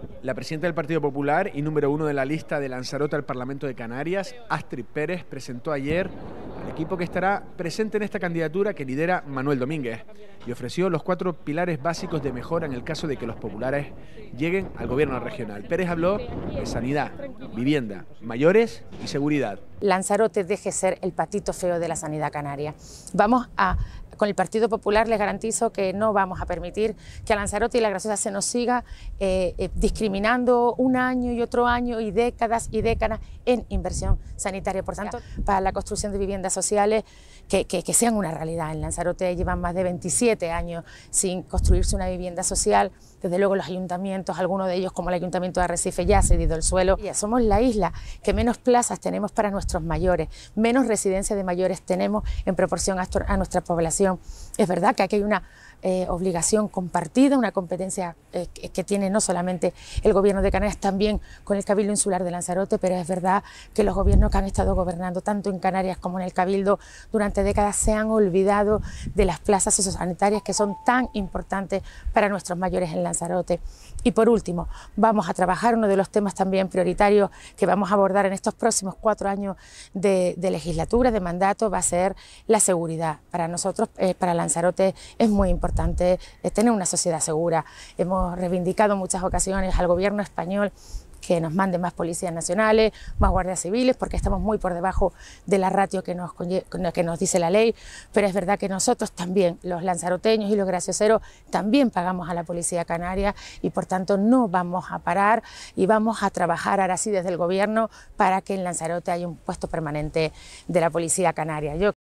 La presidenta del Partido Popular y número 1 de la lista de Lanzarote al Parlamento de Canarias, Astrid Pérez, presentó ayer al equipo que estará presente en esta candidatura que lidera Manuel Domínguez y ofreció los 4 pilares básicos de mejora en el caso de que los populares lleguen al gobierno regional. Pérez habló de sanidad, vivienda, mayores y seguridad. Lanzarote deje ser el patito feo de la sanidad canaria. Con el Partido Popular les garantizo que no vamos a permitir que a Lanzarote y La Graciosa se nos siga discriminando un año y otro año y décadas en inversión sanitaria. Por tanto, para la construcción de viviendas sociales que sean una realidad. En Lanzarote llevan más de 27 años sin construirse una vivienda social. Desde luego los ayuntamientos, algunos de ellos como el Ayuntamiento de Arrecife ya ha cedido el suelo. Ya somos la isla que menos plazas tenemos para nuestros mayores, menos residencias de mayores tenemos en proporción a nuestra población. Es verdad que aquí hay una obligación compartida, una competencia que tiene no solamente el Gobierno de Canarias, también con el Cabildo Insular de Lanzarote, pero es verdad que los gobiernos que han estado gobernando tanto en Canarias como en el Cabildo durante décadas se han olvidado de las plazas sociosanitarias que son tan importantes para nuestros mayores en Lanzarote. Y por último, vamos a trabajar uno de los temas también prioritarios que vamos a abordar en estos próximos 4 años de legislatura, de mandato, va a ser la seguridad. Para nosotros, para Lanzarote, es muy importante tener una sociedad segura. Hemos reivindicado en muchas ocasiones al gobierno español que nos mande más policías nacionales, más guardias civiles, porque estamos muy por debajo de la ratio que nos dice la ley, pero es verdad que nosotros también, los lanzaroteños y los gracioseros, también pagamos a la Policía Canaria y por tanto no vamos a parar y vamos a trabajar ahora sí desde el gobierno para que en Lanzarote haya un puesto permanente de la Policía Canaria.